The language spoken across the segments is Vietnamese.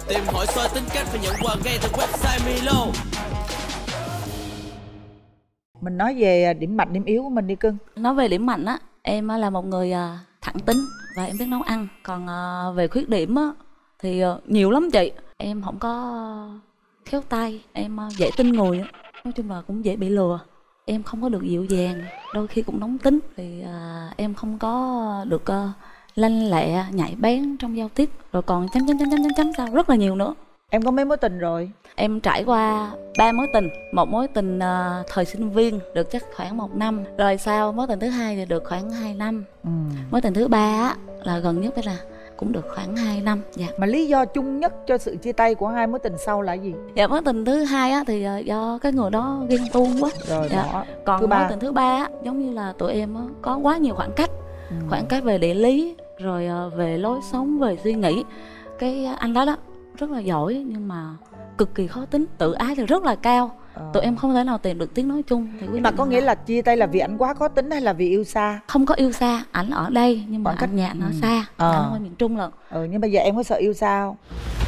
Tìm hỏi soi tính cách và nhận quà ngay từ website Milo. Mình nói về điểm mạnh điểm yếu của mình đi cưng. Nói về điểm mạnh á, em là một người thẳng tính và em biết nấu ăn. Còn về khuyết điểm á thì nhiều lắm chị. Em không có khéo tay, em dễ tin người á. Nói chung là cũng dễ bị lừa. Em không có được dịu dàng, đôi khi cũng nóng tính. Thì em không có được lanh lẹ, nhạy bén trong giao tiếp. Rồi còn chấm sao rất là nhiều nữa. Em có mấy mối tình rồi? Em trải qua 3 mối tình. Một mối tình thời sinh viên được chắc khoảng 1 năm. Rồi sau mối tình thứ hai thì được khoảng 2 năm. Mối tình thứ ba á là gần nhất là cũng được khoảng 2 năm. Dạ. Mà lý do chung nhất cho sự chia tay của hai mối tình sau là gì? Dạ, mối tình thứ hai á thì do cái người đó ghen tuông quá. Rồi dạ. Đó. Còn mối tình thứ ba á, giống như là tụi em á, có quá nhiều khoảng cách. Khoảng cách về địa lý, rồi về lối sống, về suy nghĩ. Cái anh đó rất là giỏi nhưng mà cực kỳ khó tính, tự ái thì rất là cao. Tụi em không thể nào tìm được tiếng nói chung. Thì nhưng mà có nghĩa là chia tay là vì ảnh quá khó tính hay là vì yêu xa? Không có yêu xa, ảnh ở đây nhưng mà anh nhà ảnh ở xa, ảnh ở miền Trung lận. Nhưng bây giờ em có sợ yêu xa không?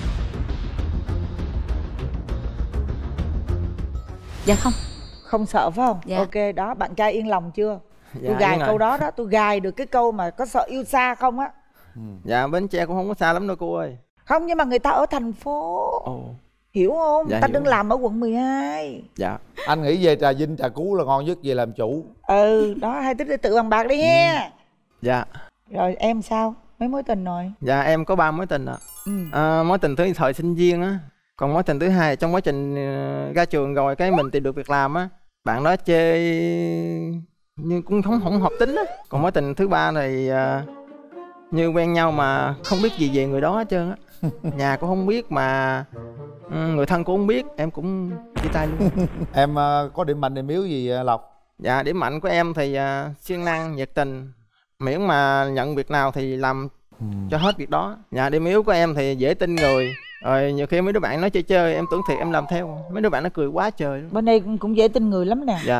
Dạ không. Không sợ phải không? Dạ. Ok, đó, bạn trai yên lòng chưa? Dạ, tôi gài câu đó đó, tôi gài được cái câu mà có sợ yêu xa không á. Dạ, Bến Tre cũng không có xa lắm đâu cô ơi. Không, nhưng mà người ta ở thành phố. Hiểu không? Dạ, ta hiểu. đừng làm ở quận 12. Dạ. Anh nghĩ về Trà Vinh, Trà Cú là ngon nhất, về làm chủ. Đó, hai tiếp tự bằng bạc đi ha. Dạ. Rồi em sao? Mấy mối tình rồi? Dạ, em có 3 mối tình ạ. Mối tình thứ thời sinh viên á. Còn mối tình thứ hai trong quá trình ra trường rồi cái mình tìm được việc làm á, bạn đó chê nhưng cũng không hợp tính á. Còn mối tình thứ ba này như quen nhau mà không biết gì về người đó hết trơn á. Nhà cũng không biết mà người thân cũng không biết, em cũng chia tay luôn. Em có điểm mạnh điểm yếu gì Lộc? Dạ, điểm mạnh của em thì siêng năng, nhiệt tình, miễn mà nhận việc nào thì làm cho hết việc đó. Dạ, điểm yếu của em thì dễ tin người. Rồi nhiều khi mấy đứa bạn nói chơi chơi em tưởng thiệt em làm theo, mấy đứa bạn nó cười quá trời luôn. Bên đây cũng dễ tin người lắm nè. Dạ.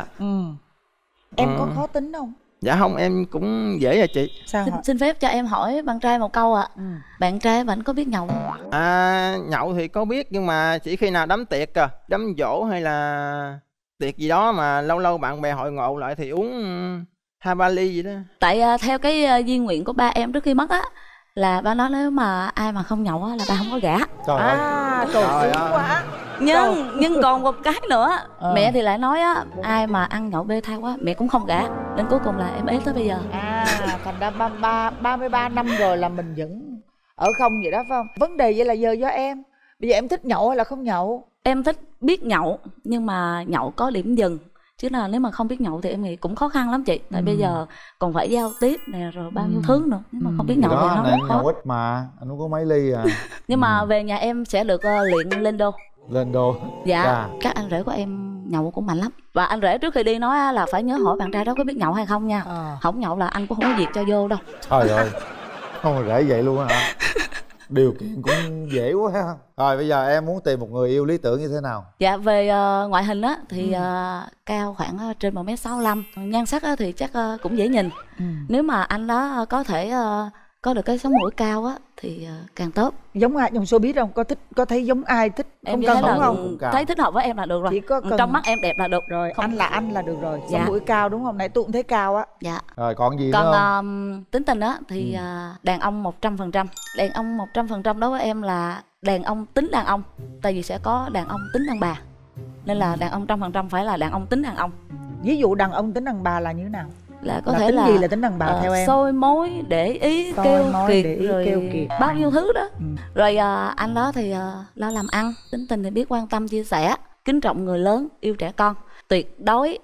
Em có khó tính không? Dạ không, em cũng dễ à chị. Sao? Xin phép cho em hỏi bạn trai một câu ạ. Bạn trai bạn có biết nhậu không? Nhậu thì có biết nhưng mà chỉ khi nào đám tiệc đám giỗ hay là tiệc gì đó mà lâu lâu bạn bè hội ngộ lại thì uống 2-3 ly gì đó. Tại theo cái di nguyện của ba em trước khi mất á, là ba nói nếu mà ai mà không nhậu á là ba không có gả. Trời ơi. Trời ơi quá. Nhưng còn một cái nữa, mẹ thì lại nói á, ai mà ăn nhậu bê tha quá mẹ cũng không gả. Đến cuối cùng là em ế tới bây giờ. Thành ra 33 năm rồi là mình vẫn ở không vậy đó phải không? Vấn đề vậy là giờ do em. Bây giờ em thích nhậu hay là không nhậu? Em thích biết nhậu nhưng mà nhậu có điểm dừng. Chứ là nếu mà không biết nhậu thì em nghĩ cũng khó khăn lắm chị. Tại bây giờ còn phải giao tiếp nè, rồi bao nhiêu thứ nữa. Nếu mà không biết nhậu đó, thì nó rất khó. nhậu ít mà, anh cũng có mấy ly à. Nhưng mà về nhà em sẽ được luyện lên đô. Lên đô. Dạ. Các anh rể của em nhậu cũng mạnh lắm. Và anh rể trước khi đi nói là phải nhớ hỏi bạn trai đó có biết nhậu hay không nha. Không nhậu là anh cũng không có việc cho vô đâu. Trời ơi. Không mà rể vậy luôn hả? Điều kiện cũng dễ quá ha. Rồi bây giờ em muốn tìm một người yêu lý tưởng như thế nào? Dạ, về ngoại hình á thì cao khoảng trên 1m65. Nhan sắc á thì chắc cũng dễ nhìn. Nếu mà anh đó có thể có được cái sống mũi cao á thì càng tốt. Giống ai trong showbiz không? Có thấy giống ai thích em không cần không? Thấy thích hợp với em là được rồi. Chỉ có cần... trong mắt em đẹp là được rồi. Không... anh là được rồi. Sống dạ. mũi cao đúng không? Nãy tôi cũng thấy cao á. Dạ. Rồi còn gì nữa không? Còn tính tình á thì đàn ông 100%. Đàn ông 100% đối với em là đàn ông tính đàn ông. Tại vì sẽ có đàn ông tính đàn bà. Nên là đàn ông 100% phải là đàn ông tính đàn ông. Ví dụ đàn ông tính đàn bà là như thế nào? Là có là thể tính là gì là tính đàn bà theo em? Soi mối, để ý, kêu kiệt, rồi bao nhiêu thứ đó. Rồi anh đó thì lo làm ăn, tính tình thì biết quan tâm chia sẻ, kính trọng người lớn, yêu trẻ con. Tuyệt đối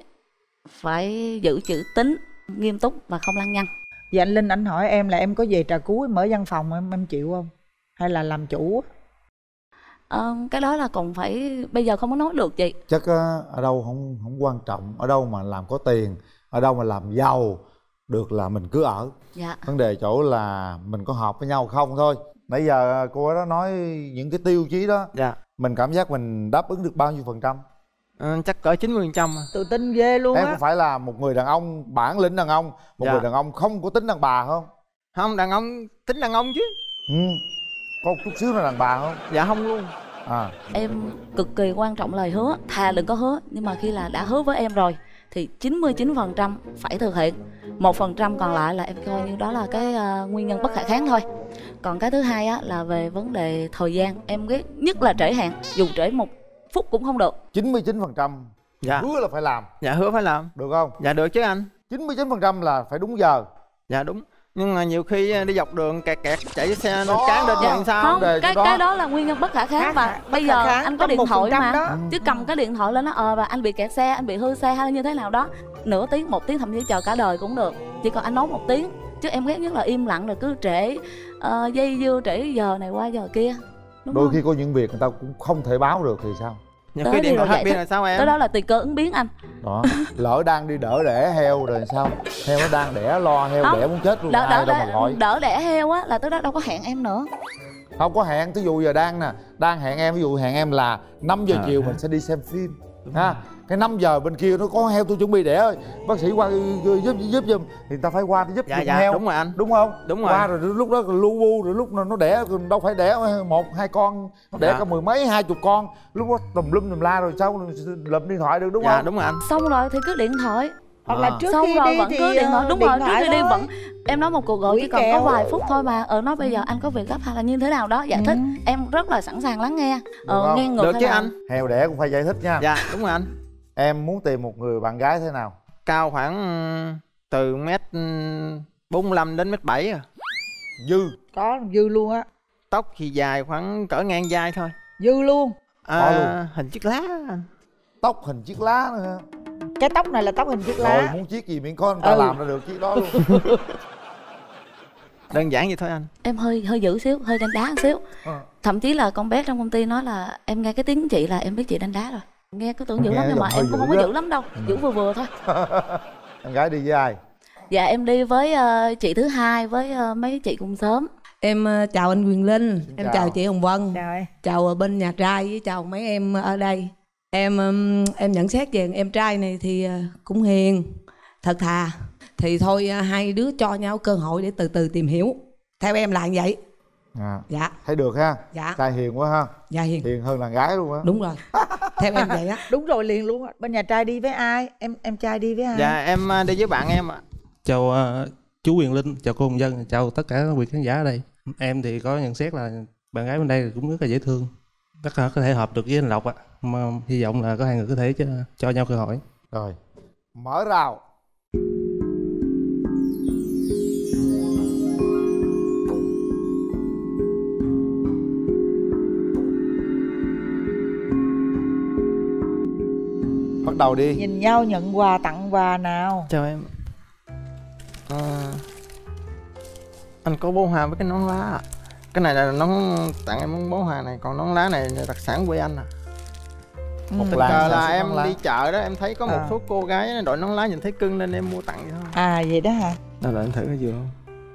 phải giữ chữ tín, nghiêm túc và không lăng nhăng. Vậy anh Linh anh hỏi em là em có về Trà Cú mở văn phòng em chịu không? Hay là làm chủ? Cái đó là còn phải, bây giờ không có nói được chị. Chắc ở đâu không quan trọng, ở đâu mà làm có tiền, ở đâu mà làm giàu được là mình cứ ở. Dạ. Vấn đề chỗ là mình có hợp với nhau không thôi. Nãy giờ cô đó nói những cái tiêu chí đó. Dạ. Mình cảm giác mình đáp ứng được bao nhiêu %? Chắc cỡ 90%. Tự tin ghê luôn á. Em có phải là một người đàn ông bản lĩnh đàn ông, một người đàn ông không có tính đàn bà không? Không, đàn ông tính đàn ông chứ. Có chút xíu là đàn bà không? Dạ không luôn. Em cực kỳ quan trọng lời hứa, thà đừng có hứa, nhưng mà khi là đã hứa với em rồi thì 99% phải thực hiện. 1% còn lại là em coi như đó là cái nguyên nhân bất khả kháng thôi. Còn cái thứ hai á là về vấn đề thời gian, em ghét nhất là trễ hẹn, dù trễ 1 phút cũng không được. 99% Dạ. hứa là phải làm. Dạ hứa phải làm. Được không? Dạ được chứ anh. 99% là phải đúng giờ. Dạ đúng. Nhưng mà nhiều khi đi dọc đường kẹt chạy cái xe nó cán lên thì sao? Không, cái đó là nguyên nhân bất khả kháng. Và bây giờ anh có điện thoại mà chứ cầm cái điện thoại lên nó và anh bị kẹt xe, anh bị hư xe hay là như thế nào đó, nửa tiếng 1 tiếng thậm chí chờ cả đời cũng được, chỉ còn anh nói 1 tiếng. Chứ em ghét nhất là im lặng rồi cứ trễ dây dưa, trễ giờ này qua giờ kia. Đúng Đôi không? khi có những việc người ta cũng không thể báo được thì sao? Nhiều khi điện thoại hết pin là sao em? Tới đó là tùy cơ ứng biến anh. Đó, lỡ đang đi đỡ đẻ heo rồi sao? Heo nó đang đẻ lo heo Không. đẻ muốn chết luôn, ai đâu mà gọi. Đỡ đẻ heo á là tới đó đâu có hẹn em nữa. Không có hẹn, thí dụ giờ đang hẹn em, ví dụ hẹn em là 5 giờ chiều mình sẽ đi xem phim ha. Cái 5 giờ bên kia nó có heo tôi chuẩn bị đẻ ơi, bác sĩ qua giúp giùm thì người ta phải qua giúp giùm heo. Đúng rồi anh. Đúng không? Đúng rồi. Qua rồi lúc đó lu bu, rồi lúc nó đẻ đâu phải đẻ 1, 2 con, nó đẻ cả 10 mấy 20 con, lúc đó tùm lum tùm la rồi sao lụm điện thoại được, đúng không? Đúng rồi anh. Xong rồi thì cứ điện thoại. Hoặc là trước xong khi rồi đi vẫn thì cứ điện thoại. Đúng rồi, trước khi đi thôi. vẫn em nói một cuộc gọi chỉ cần có vài phút thôi mà nói bây giờ anh có việc gấp hay là như thế nào đó giải thích, em rất là sẵn sàng lắng nghe. Nghe ngược được chứ là... anh. Heo đẻ cũng phải giải thích nha. Dạ đúng rồi anh. Em muốn tìm một người bạn gái thế nào? Cao khoảng từ mét 45 đến mét 7 à. Dư. Có dư luôn á. Tóc thì dài khoảng cỡ ngang vai thôi. Dư luôn. Hình chiếc lá anh. Tóc hình chiếc lá nữa. Cái tóc này là tóc hình chiếc lá. Rồi muốn chiếc gì miễn có người ta làm ra được chiếc đó luôn. Đơn giản vậy thôi anh. Em hơi dữ xíu, hơi đánh đá một xíu. Thậm chí là con bé trong công ty nói là em nghe cái tiếng chị là em biết chị đánh đá rồi. Nghe cứ tưởng dữ lắm nhưng mà em cũng không có dữ lắm đâu, dữ vừa vừa thôi. Em gái đi với ai? Dạ em đi với chị thứ hai với mấy chị cùng xóm. Em chào anh Quyền Linh, em chào chị Hồng Vân, chào bên nhà trai với chào mấy em ở đây. Em nhận xét về em trai này thì cũng hiền, thật thà. Thì thôi hai đứa cho nhau cơ hội để từ từ tìm hiểu. Theo em là như vậy. Dạ. Thấy được ha. Dạ. Trai hiền quá ha. Dạ hiền. Hiền hơn đàn gái luôn á. Đúng rồi. Theo em vậy á. Đúng rồi, liền luôn. Bên nhà trai đi với ai? Em trai đi với ai? Dạ em đi với bạn em ạ. Chào chú Quyền Linh, chào cô Hồng Vân, chào tất cả quý khán giả ở đây. Em thì có nhận xét là bạn gái bên đây cũng rất là dễ thương, rất là có thể hợp được với anh Lộc ạ. Mà hy vọng là có hai người có thể cho nhau cơ hội. Rồi, mở rào. Bắt đầu đi. Nhìn nhau nhận quà, tặng quà nào. Chào em. Anh có bó hoa với cái nón lá ạ. Cái này là nón tặng em bó hoa này, còn nón lá này là đặc sản quê anh à. Một tình cờ là em đi chợ đó, em thấy có một số cô gái đội nón lá nhìn thấy cưng nên em mua tặng vậy thôi. Vậy đó hả? Đâu là anh thử cái vừa không?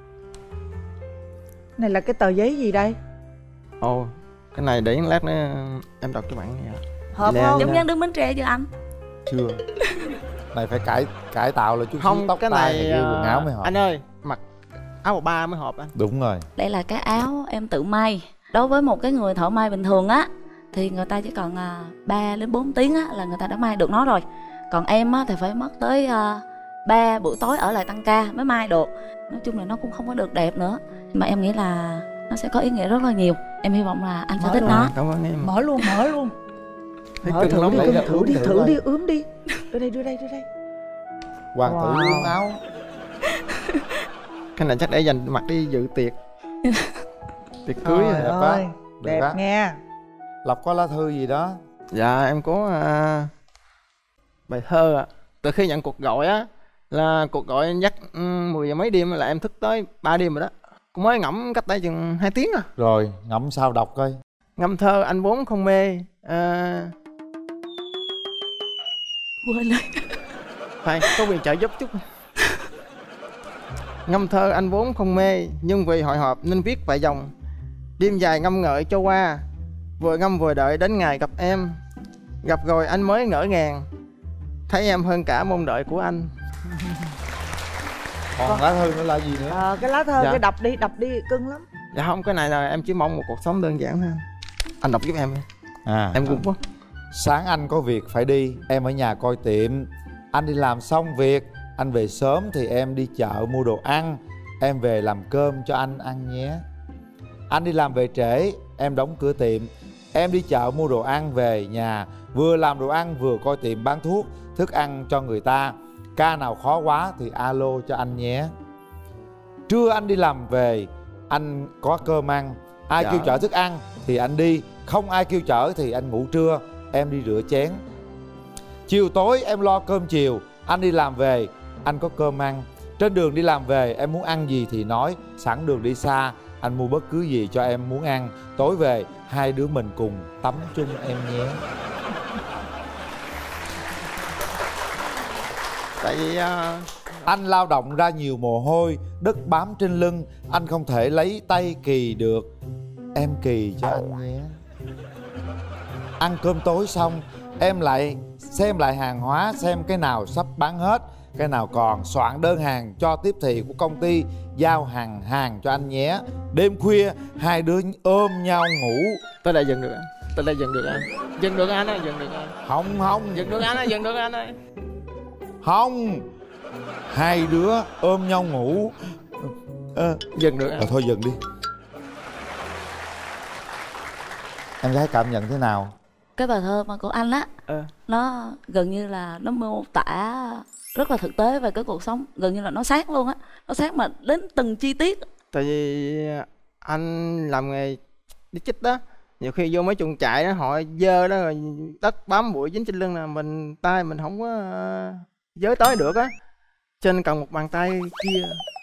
Này là cái tờ giấy gì đây? Ồ, cái này để lát nữa em đọc cho bạn nghe. Hợp không? Giống như đứng Bến Tre chưa anh? Chưa. Này phải cải tạo lại chút không, xíu, tóc cái tai này quần áo mới hợp. Anh ơi, mặc áo bộ ba mới hợp anh. Đúng rồi. Đây là cái áo em tự may. Đối với một cái người thợ may bình thường á thì người ta chỉ cần 3 đến 4 tiếng á là người ta đã may được nó rồi. Còn em á thì phải mất tới 3 buổi tối ở lại tăng ca mới may được. Nói chung là nó cũng không có được đẹp nữa, nhưng mà em nghĩ là nó sẽ có ý nghĩa rất là nhiều. Em hy vọng là anh sẽ thích nó. Cảm ơn em. Mở luôn. Thấy thử đi, thử đi, ướm đi. Đưa đây. Hoàng tử ướm áo. Cái này chắc để dành mặc đi dự tiệc. Tiệc cưới. Đẹp quá. Đẹp nghe. Lộc có lá thư gì đó? Dạ em có bài thơ ạ. Từ khi nhận cuộc gọi á, là cuộc gọi dắt 10 giờ mấy đêm là em thức tới 3 đêm rồi đó. Cũng mới ngẫm cách đây chừng 2 tiếng à. Rồi ngẫm sao đọc coi. Ngâm thơ anh vốn không mê. Quên rồi. Phải có quyền trợ giúp chút. Ngâm thơ anh vốn không mê, nhưng vì hội họp nên viết vài dòng. Đêm dài ngâm ngợi cho qua, vừa ngâm vừa đợi đến ngày gặp em. Gặp rồi anh mới ngỡ ngàng, thấy em hơn cả mong đợi của anh. Còn lá thư nữa là gì nữa? Cái lá thơ cái đọc đi cưng lắm. Dạ không, cái này là em chỉ mong một cuộc sống đơn giản thôi. Anh đọc giúp em đi. Em cũng quá. Sáng anh có việc phải đi, em ở nhà coi tiệm. Anh đi làm xong việc, anh về sớm thì em đi chợ mua đồ ăn. Em về làm cơm cho anh ăn nhé. Anh đi làm về trễ, em đóng cửa tiệm. Em đi chợ mua đồ ăn về nhà, vừa làm đồ ăn vừa coi tiệm bán thuốc, thức ăn cho người ta. Ca nào khó quá thì alo cho anh nhé. Trưa anh đi làm về, anh có cơm ăn. Ai kêu chở thức ăn thì anh đi, không ai kêu chở thì anh ngủ trưa, em đi rửa chén. Chiều tối em lo cơm chiều, anh đi làm về, anh có cơm ăn. Trên đường đi làm về em muốn ăn gì thì nói, sẵn đường đi xa, anh mua bất cứ gì cho em muốn ăn. Tối về hai đứa mình cùng tắm chung em nhé. Tại vì anh lao động ra nhiều mồ hôi, đất bám trên lưng, anh không thể lấy tay kì được, em kì cho anh nhé. Ăn cơm tối xong em lại xem lại hàng hóa, xem cái nào sắp bán hết, cái nào còn, soạn đơn hàng cho tiếp thị của công ty, giao hàng cho anh nhé. Đêm khuya hai đứa ôm nhau ngủ. tới đây dừng được anh. Tới đây dừng được anh. Dừng được anh ơi, dừng được anh. Không Dừng được anh ơi, dừng được anh ơi. Không, hai đứa ôm nhau ngủ. Dừng được anh. Thôi dừng đi. Em gái cảm nhận thế nào? Cái bài thơ mà của anh á, nó gần như là nó mô tả rất là thực tế về cái cuộc sống, gần như là nó sát luôn á, nó sát mà đến từng chi tiết. Tại vì anh làm nghề đi chích đó, nhiều khi vô mấy chuồng trại đó họ dơ đó, rồi đất bám bụi dính trên lưng là mình tay mình không có giới tới được á, cho nên cần một bàn tay kia.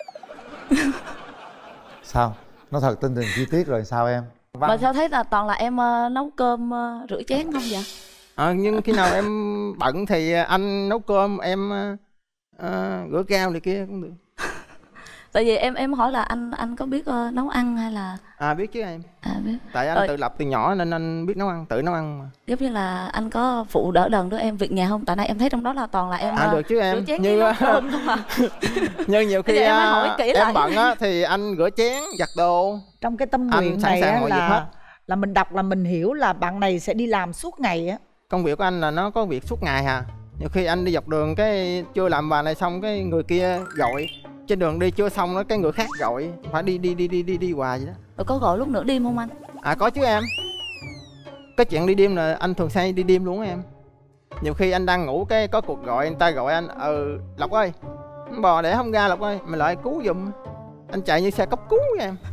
Sao? Nó thật tin từng chi tiết rồi sao em? Mà sao thấy là toàn là em nấu cơm rửa chén không vậy? Nhưng khi nào em bận thì anh nấu cơm, em rửa rau này kia cũng được. Tại vì em hỏi là anh có biết nấu ăn hay là... Biết chứ em. Biết. Tại anh tự lập từ nhỏ nên anh biết nấu ăn, tự nấu ăn mà. Giống như là anh có phụ đỡ đần đứa em việc nhà không? Tại nay em thấy trong đó là toàn là em được chứ em. rửa chén Như không à. như nhiều khi em bận á thì anh rửa chén, giặt đồ. Trong cái tâm nguyện này á là mình đọc là mình hiểu là bạn này sẽ đi làm suốt ngày á. Công việc của anh là nó có việc suốt ngày hà. Nhiều khi anh đi dọc đường cái chưa làm bài này xong cái người kia gọi, trên đường đi chưa xong đó cái người khác gọi, phải đi hoài vậy đó. Rồi có gọi lúc nửa đêm không anh? Có chứ em. Cái chuyện đi đêm là anh thường hay đi đêm luôn á em. Nhiều khi anh đang ngủ cái có cuộc gọi, người ta gọi anh, Lộc ơi, bò để không ra Lộc ơi, mày lại cứu giùm. Anh chạy như xe cấp cứu với em.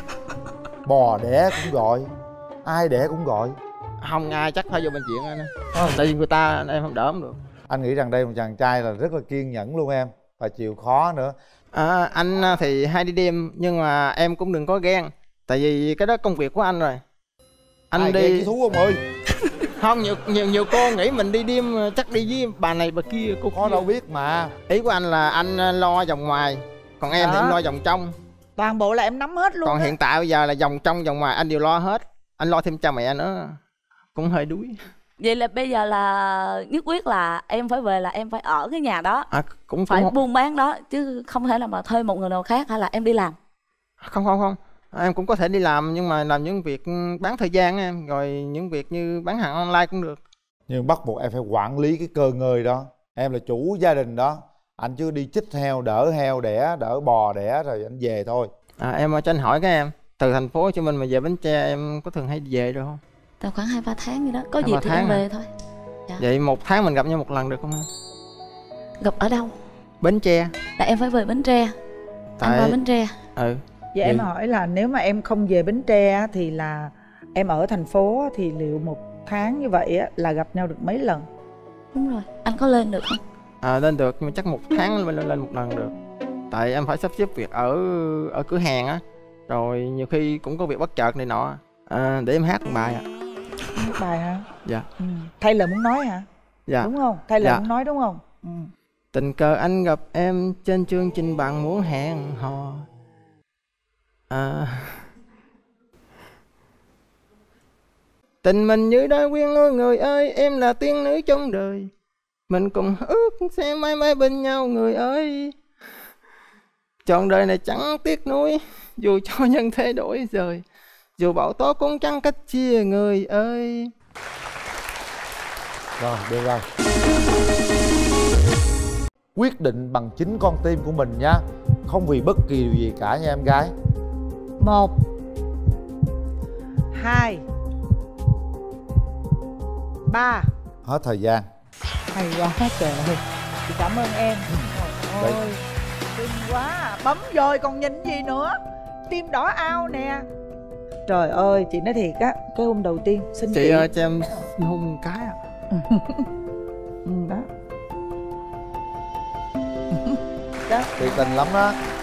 Bò đẻ cũng gọi, ai đẻ cũng gọi. Không ai chắc phải vô bệnh viện anh. Tại vì người ta em không đỡ không được. Anh nghĩ rằng đây một chàng trai là rất là kiên nhẫn luôn em, và chịu khó nữa. Anh thì hay đi đêm nhưng mà em cũng đừng có ghen. Tại vì cái đó công việc của anh rồi. Anh ai đi thú không ơi? Không, nhiều cô nghĩ mình đi đêm chắc đi với bà này bà kia, cô có đâu biết mà. Ý của anh là anh lo vòng ngoài, còn em thì em lo vòng trong. Toàn bộ là em nắm hết luôn. Còn hiện tại bây giờ là vòng trong vòng ngoài anh đều lo hết. Anh lo thêm cha mẹ nữa, cũng hơi đuối. Vậy là bây giờ là nhất quyết là em phải về, là em phải ở cái nhà đó, cũng phải buôn bán đó, chứ không thể là mà thuê một người nào khác hay là em đi làm. Không, em cũng có thể đi làm nhưng mà làm những việc bán thời gian em, rồi những việc như bán hàng online cũng được. Nhưng bắt buộc em phải quản lý cái cơ ngơi đó. Em là chủ gia đình đó. Anh chưa đi chích heo đẻ, đỡ bò đẻ rồi anh về thôi. Em cho anh hỏi cái em, từ thành phố Hồ Chí Minh mà về Bến Tre em có thường hay về được không? Tầm khoảng 2-3 tháng gì đó, có dịp thì em về thôi. Vậy một tháng mình gặp nhau một lần được không em? Gặp ở đâu? Bến Tre. Là em phải về Bến Tre. Anh qua Bến Tre. Vậy em hỏi là nếu mà em không về Bến Tre thì là em ở thành phố thì liệu một tháng như vậy là gặp nhau được mấy lần? Đúng rồi, anh có lên được không? Lên được, nhưng mà chắc một tháng lên một lần được. Tại em phải sắp xếp việc ở cửa hàng á, rồi nhiều khi cũng có việc bất chợt này nọ. Để em hát một bài ạ. Hát bài hả? Dạ. Thay lời muốn nói hả? Dạ. Đúng không? Thay lời muốn nói đúng không? Tình cờ anh gặp em trên chương trình bạn muốn hẹn hò. Tình mình như đôi quyên ôi người ơi, em là tiên nữ trong đời. Mình cùng ước sẽ mãi mãi bên nhau người ơi. Trọn đời này chẳng tiếc nuối, dù cho nhân thế đổi rời, dù bão tố cũng chẳng cách chia người ơi. Rồi, được rồi. Quyết định bằng chính con tim của mình nha, không vì bất kỳ điều gì cả nha em gái. 1 2 3. Hết thời gian. Hay quá trời ơi. Chị cảm ơn em. Đấy. Ôi, xinh quá. Bấm rồi còn nhìn gì nữa. Tim đỏ ao nè. Trời ơi, chị nói thiệt á, cái hôm đầu tiên xin Chị ơi cho em hôn một cái ạ. Đó. Đó. Thiệt tình lắm đó.